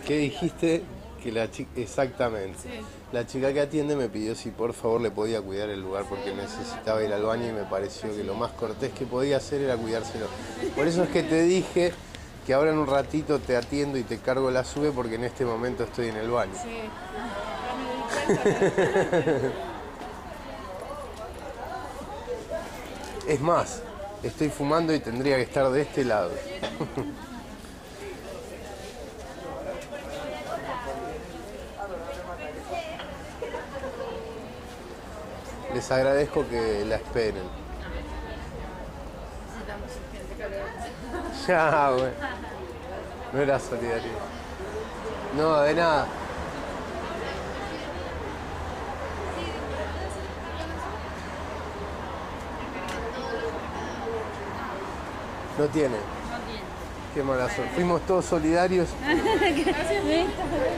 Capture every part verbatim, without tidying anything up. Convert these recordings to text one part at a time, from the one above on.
¿Qué dijiste? Que la chica, exactamente. Sí. La chica que atiende me pidió si por favor le podía cuidar el lugar porque necesitaba ir al baño y me pareció que lo más cortés que podía hacer era cuidárselo. Por eso es que te dije que ahora en un ratito te atiendo y te cargo la sube porque en este momento estoy en el baño. Sí. Ya me di cuenta. Es más, estoy fumando y tendría que estar de este lado. Les agradezco que la esperen. Necesitamos gente que Ya, güey. No era solidario. No, de nada. No tiene. no tiene. Qué mala suerte. Fuimos todos solidarios. Gracias.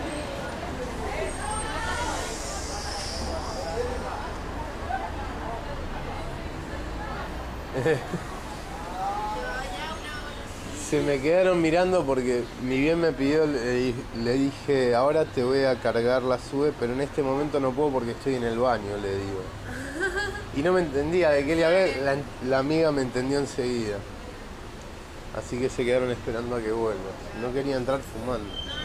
Se me quedaron mirando porque ni bien me pidió, le, le dije, ahora te voy a cargar la sube, pero en este momento no puedo porque estoy en el baño, le digo. Y no me entendía de qué le hablé, la, la amiga me entendió enseguida. Así que se quedaron esperando a que vuelva. No quería entrar fumando.